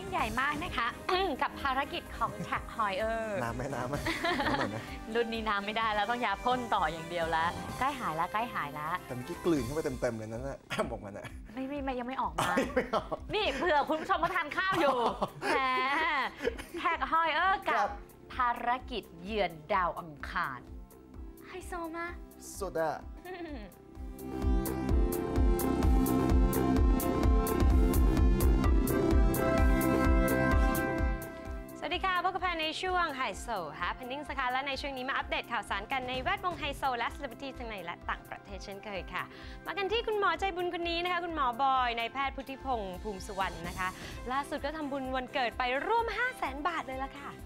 ยิ่งใหญ่มากนะคะ กับภารกิจของแท็กฮอยเออร์น้ำไหมน้ำไหมน้ำเหมือนไหมรุ่นนี้น้ำไม่ได้แล้วต้องยาพ่นต่ออย่างเดียวแล้วใกล้หายแล้วใกล้หายแล้วแต่เมื่อกี้กลืนเข้าไปเต็มๆเลยนั่นแหละบอกมันอะไม่ยังไม่ออกมานี่เผื่อคุณผู้ชมมาทานข้าวอยู่แหมแท็กฮอยเออร์กับภารกิจเยือนดาวอังคารไฮโซมากสุดอะสวัสดีค่ะพบกับแพนในช่วงไฮโซHappeningนะคะและในช่วงนี้มาอัปเดตข่าวสารกันในแวดวงไฮโซและเซเลบริตี้ทั้งในและต่างประเทศเช่นเคยค่ะมากันที่คุณหมอใจบุญคนนี้นะคะคุณหมอบอยนายแพทย์พุทธิพงษ์ภูมิสุวรรณนะคะล่าสุดก็ทำบุญวันเกิดไปร่วม 500,000 บาทเลยล่ะค่ะ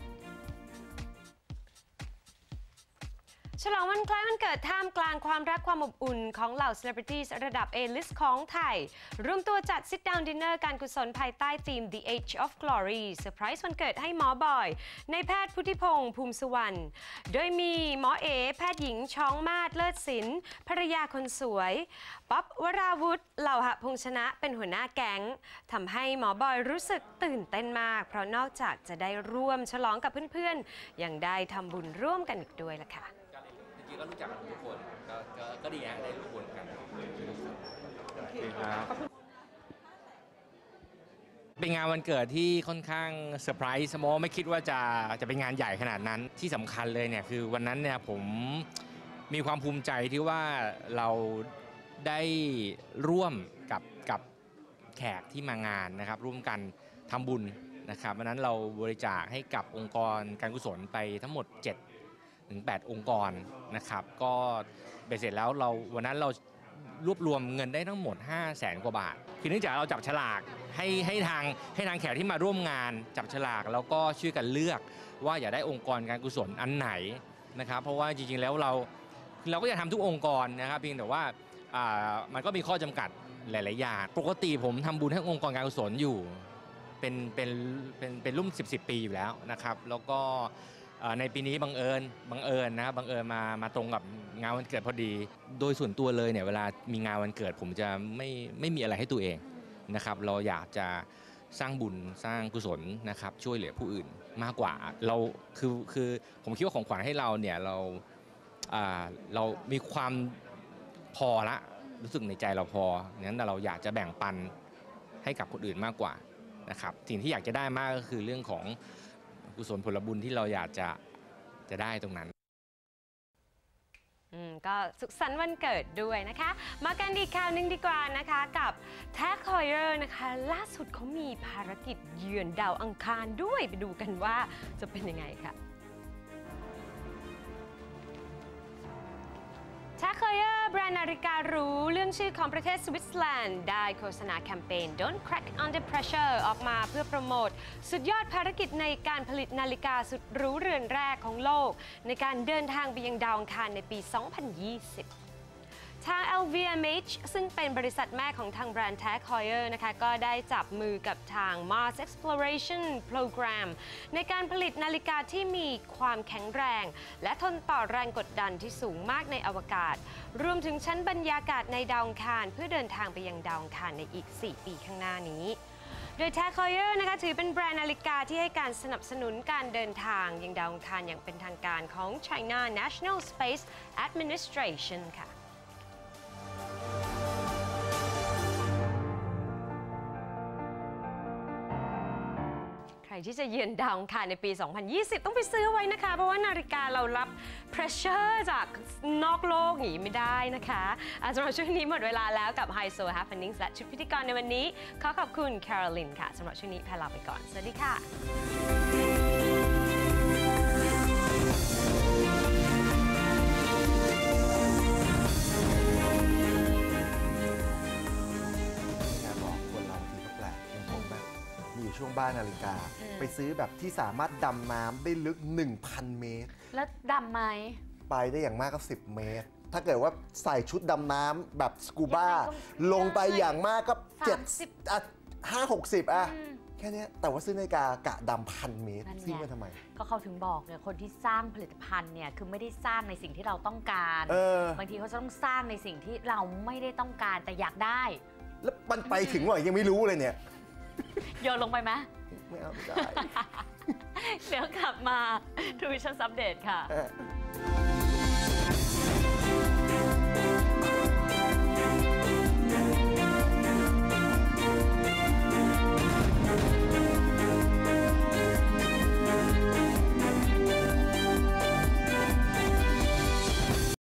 ฉลองวันคล้ายวันเกิดท่ามกลางความรักความอบอุ่นของเหล่าเซเลบริตี้ระดับ A-list ของไทยรวมตัวจัด Sit Down Dinner การกุศลภายใต้ธีม The Age of Glory เซอร์ไพรส์วันเกิดให้หมอบอยในแพทย์พุทธิพงษ์ภูมิสุวรรณโดยมีหมอเอแพทย์หญิงช้องมาศเลิศศิลป์ภรรยาคนสวยป๊อบวราวุธเหล่าหะพงชนะเป็นหัวหน้าแก๊งทำให้หมอบอยรู้สึกตื่นเต้นมากเพราะนอกจากจะได้ร่วมฉลองกับเพื่อนๆยังได้ทำบุญร่วมกันอีกด้วยล่ะค่ะก็รู้จักกันทุกคนก็ดีนะได้รู้บุญกันเป็นงานวันเกิดที่ค่อนข้างเซอร์ไพรส์โมไม่คิดว่าจะเป็นงานใหญ่ขนาดนั้นที่สำคัญเลยเนี่ยคือวันนั้นเนี่ยผมมีความภูมิใจที่ว่าเราได้ร่วมกับแขกที่มางานนะครับร่วมกันทำบุญนะครับวันนั้นเราบริจาคให้กับองค์กรการกุศลไปทั้งหมด7-8 องค์กรนะครับก็เบ็ดเสร็จแล้ววันนั้นเรารวบรวมเงินได้ทั้งหมด 500,000 กว่าบาทคือเนื่องจากเราจับฉลากให้ทางแขกที่มาร่วมงานจับฉลากแล้วก็ช่วยกันเลือกว่าอยากได้องค์กรการกุศลอันไหนนะครับเพราะว่าจริงๆแล้วเราก็อยากทำทุกองค์กรนะครับเพียงแต่ว่ามันก็มีข้อจำกัดหลายๆอย่างปกติผมทำบุญให้องค์กรการกุศลอยู่เป็นรุ่น10 ปีอยู่แล้วนะครับแล้วก็ในปีนี้บังเอิญนะครับบังเอิญมาตรงกับงานวันเกิดพอดีโดยส่วนตัวเลยเนี่ยเวลามีงานวันเกิดผมจะไม่มีอะไรให้ตัวเองนะครับเราอยากจะสร้างบุญสร้างกุศลนะครับช่วยเหลือผู้อื่นมากกว่าเราคือผมคิดว่าของขวัญให้เราเนี่ยเรามีความพอละรู้สึกในใจเราพองั้นเราอยากจะแบ่งปันให้กับคนอื่นมากกว่านะครับสิ่งที่อยากจะได้มากก็คือเรื่องของกุศลผลบุญที่เราอยากจะได้ตรงนั้นก็สุขสันต์วันเกิดด้วยนะคะมากันอีกข่าวหนึ่งดีกว่านะคะกับแท็กฮอยเออร์นะคะล่าสุดเขามีภารกิจเยือนดาวอังคารด้วยไปดูกันว่าจะเป็นยังไงค่ะแท็กฮอยเออร์แบรนด์นาฬิกาหรูเรื่องชื่อของประเทศสวิตเซอร์แลนด์ได้โฆษณาแคมเปญ Don't Crack Under Pressure ออกมาเพื่อโปรโมทสุดยอดภารกิจในการผลิตนาฬิกาสุดหรูเรือนแรกของโลกในการเดินทางไปยังดาวอังคารในปี 2020 ทาง LVMH ซึ่งเป็นบริษัทแม่ของทางแบรนด์ Tag Heuer นะคะก็ได้จับมือกับทาง Mars Exploration Program ในการผลิตนาฬิกาที่มีความแข็งแรงและทนต่อแรงกดดันที่สูงมากในอวกาศรวมถึงชั้นบรรยากาศในดาวอังคารเพื่อเดินทางไปยังดาวอังคารในอีก 4 ปีข้างหน้านี้โดย Tag Heuer นะคะถือเป็นแบรนด์นาฬิกาที่ให้การสนับสนุนการเดินทางยังดาวอังคารอย่างเป็นทางการของ China National Space Administration ค่ะใครที่จะเยือนดาวอังคารในปี 2020 ต้องไปซื้อไว้นะคะเพราะว่านาฬิกาเรารับ pressure จากนอกโลกหนีไม่ได้นะคะสำหรับช่วงนี้หมดเวลาแล้วกับ High Soul Happenings และชุดพิธีกรในวันนี้ขอขอบคุณ Caroline ค่ะสำหรับช่วงนี้แพรลาไปก่อนสวัสดีค่ะช่วงบ้านนาฬิกาไปซื้อแบบที่สามารถดำน้ำได้ลึก 1,000 เมตรแล้วดำไหมไปได้อย่างมากก็10 เมตรถ้าเกิดว่าใส่ชุดดำน้ำแบบสกูบ้าลงไปอย่างมากก็50-60แค่นี้แต่ว่าซื้อนาฬิกากะดำ1,000 เมตรซื้อมาทำไมก็เขาถึงบอกเนี่ยคนที่สร้างผลิตภัณฑ์เนี่ยคือไม่ได้สร้างในสิ่งที่เราต้องการบางทีเขาจะต้องสร้างในสิ่งที่เราไม่ได้ต้องการแต่อยากได้แล้วมันไปถึงว่ายังไม่รู้เลยเนี่ยโยนลงไปไหมไม่เอาไม่ได้เดี๋ยวกลับมา True Vision Update ค่ะ